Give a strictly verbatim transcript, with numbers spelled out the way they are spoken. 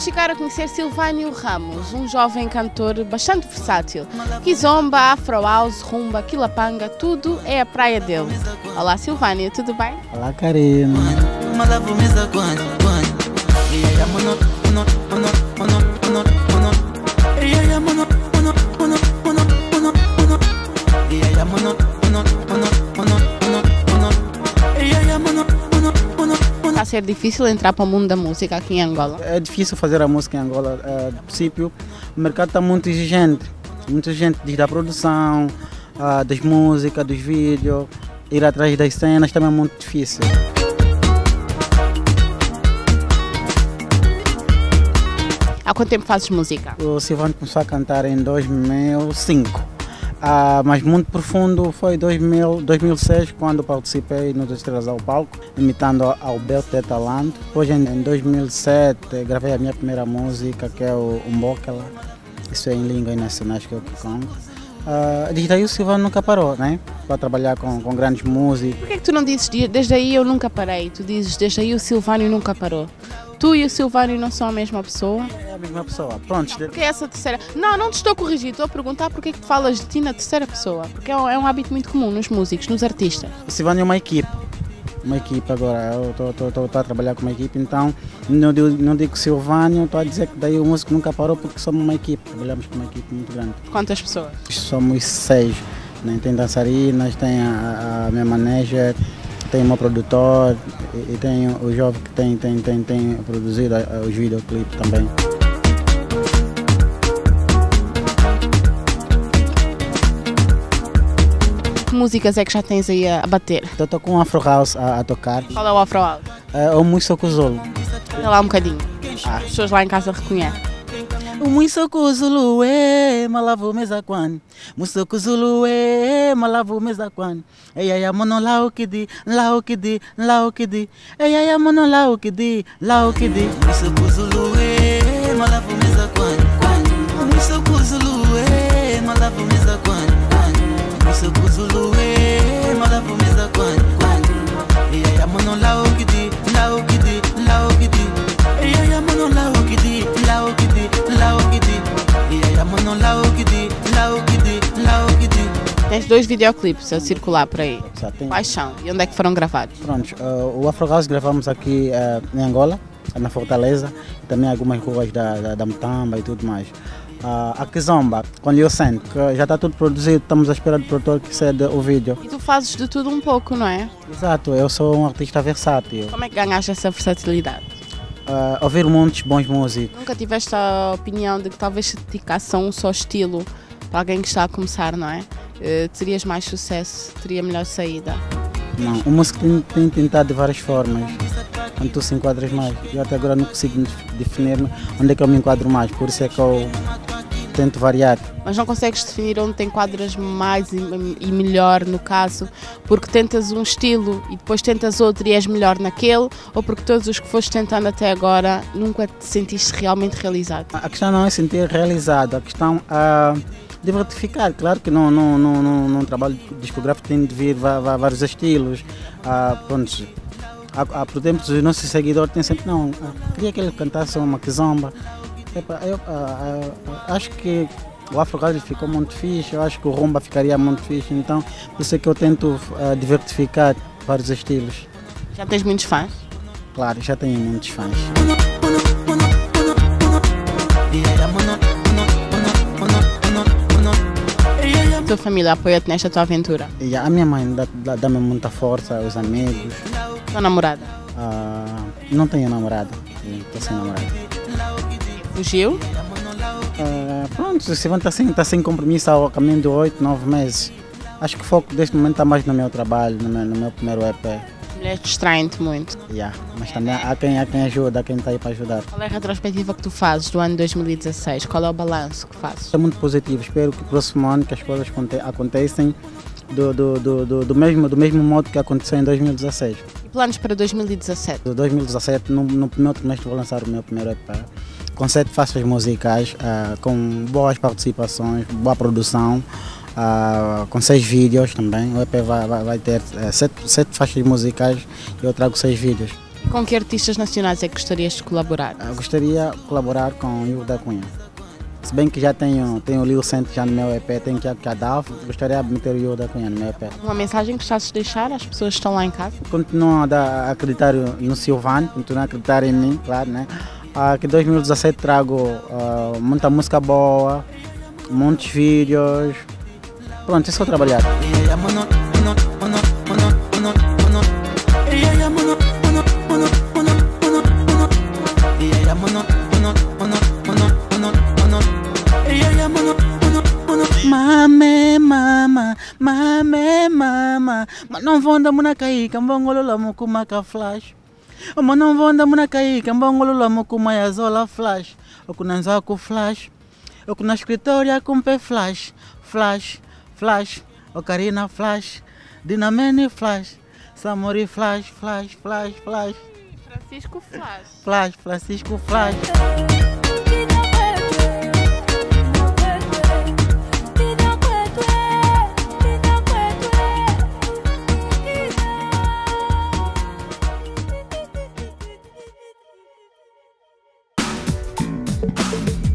ficar a conhecer Silvânio Ramos, um jovem cantor bastante versátil. Kizomba, Afro House, Rumba, Quilapanga, tudo é a praia dele. Olá Silvânio, tudo bem? Olá Karina. Está a ser difícil entrar para o mundo da música aqui em Angola? É difícil fazer a música em Angola. É, de princípio, o mercado está muito exigente. Muita gente desde a produção, a, das músicas, dos vídeos, ir atrás das cenas também é muito difícil. Há quanto tempo fazes música? O Silvânio começou a cantar em dois mil e cinco. Ah, mas muito profundo foi em dois mil, dois mil e seis, quando participei nos Estrelas ao Palco, imitando ao Alberto de Talento. Depois, em dois mil e sete, gravei a minha primeira música, que é o Umbokela. Isso é em línguas nacionais que eu canto. Ah, desde aí o Silvânio nunca parou, né? Para trabalhar com, com grandes músicos. Por que é que tu não dizes desde aí eu nunca parei? Tu dizes desde aí o Silvânio nunca parou. Tu e o Silvânio não são a mesma pessoa? É a mesma pessoa. Pronto. Porque essa terceira... Não, não te estou a corrigir, estou a perguntar porque é que tu falas de ti na terceira pessoa. Porque é um, é um hábito muito comum nos músicos, nos artistas. O Silvânio é uma equipe. Uma equipe agora. Eu estou a trabalhar com uma equipe, então não digo, não digo Silvânio, estou a dizer que daí o músico nunca parou porque somos uma equipe. Trabalhamos com uma equipe muito grande. Quantas pessoas? Somos seis. Né? Tem dançarinas, tem a, a minha manager, tem o meu produtor e, e tem o jovem que tem, tem, tem, tem produzido os videoclipes também. Que músicas é que já tens aí a bater? Estou com o Afro House a, a tocar. Qual é o Afro House? É o Muisoko Zulu. Olha lá um bocadinho. Ah, as pessoas lá em casa reconhecem. O Muisoko Zulu é malavu mezakwan. Muisoko Zulu é malavu mezakwan. Ei ai amono lá o que di, lá o que di, lá o que di. Ei ai amono lá o que di, lá o que di. Muisoko Zulu é malavu mezakwan. Muisoko Zulu é malavu mezakwan. Muisoko Zulu é malavu mezakwan. Ei ai amono lá o que di, lá o que di, lá o que di. Ei ai amono lá o que di, lá o que di. Tens dois videoclipes a circular por aí. Tem... Quais são? E onde é que foram gravados? Pronto, uh, o Afro House gravamos aqui uh, em Angola, na Fortaleza, e também algumas ruas da, da, da Mutamba e tudo mais. Uh, a Kizomba, com Leo Sen, que já está tudo produzido, estamos à espera do produtor que cede o vídeo. E tu fazes de tudo um pouco, não é? Exato, eu sou um artista versátil. Como é que ganhaste essa versatilidade? Uh, ouvir muitos bons músicos. Nunca tiveste a opinião de que talvez se dedicasse a um só estilo para alguém que está a começar, não é? Uh, terias mais sucesso, teria melhor saída? Não, o músico tem, tem tentado de várias formas, onde tu se enquadras mais. Eu até agora não consigo definir onde é que eu me enquadro mais, por isso é que eu tento variar. Mas não consegues definir onde te enquadras mais e, e melhor no caso, porque tentas um estilo e depois tentas outro e és melhor naquele, ou porque todos os que foste tentando até agora nunca te sentiste realmente realizado? A questão não é sentir realizado, a questão é diversificar. Claro que não, não, não, não, não trabalho discográfico tem de vir vários estilos. Ah, pronto, há, há, por exemplo, os nossos seguidores têm sempre, não, queria que ele cantasse uma kizomba. Eu ah, ah, acho que o Afro House ficou muito fixe, eu acho que o Rumba ficaria muito fixe, então por isso é que eu tento uh, diversificar vários estilos. Já tens muitos fãs? Claro, já tenho muitos fãs. A tua família apoia-te nesta tua aventura? E a minha mãe dá-me dá muita força, os amigos. Tua namorada? Uh, não tenho namorada, estou sem namorada. Fugiu? Uh, pronto, o Silvânio está sem, tá sem compromisso ao caminho de oito, nove meses. Acho que o foco deste momento está mais no meu trabalho, no meu, no meu primeiro E P. Mulheres distraem-te muito. Yeah, mas também há quem, há quem ajuda, há quem está aí para ajudar. Qual é a retrospectiva que tu fazes do ano dois mil e dezasseis? Qual é o balanço que fazes? É muito positivo, espero que o próximo ano que as coisas acontecem do, do, do, do, do, mesmo, do mesmo modo que aconteceu em dois mil e dezasseis. E planos para dois mil e dezassete? Em dois mil e dezassete, no, no primeiro trimestre, vou lançar o meu primeiro E P. Com sete faixas musicais, uh, com boas participações, boa produção, uh, com seis vídeos também. O E P vai, vai, vai ter uh, sete, sete faixas musicais e eu trago seis vídeos. Com que artistas nacionais é que gostarias de colaborar? Eu gostaria de colaborar com o Ivo da Cunha. Se bem que já tenho, tenho o Lil Cent já no meu E P, tenho que a Daf, gostaria de meter o Ivo da Cunha no meu E P. Uma mensagem que gostasses de deixar às pessoas que estão lá em casa? Continuo a, dar, a acreditar no Silvano, continuo a acreditar em mim, claro, né? Ah, que em dois mil e dezassete trago uh, muita música boa, muitos vídeos. Pronto, é só trabalhar. Mame, mama, mame, mama, mas não vou andar na caí, cambongolo lá mucuma flash. Mas não vou andar na caí, cambongolo lá mucuma yazola flash. O kunanza com flash, o kuna escritório com pé flash, flash, flash, o Karina flash, Dinamene flash, Samori flash, flash, flash, flash. Francisco Flash. Flash, Francisco flash. Thank you.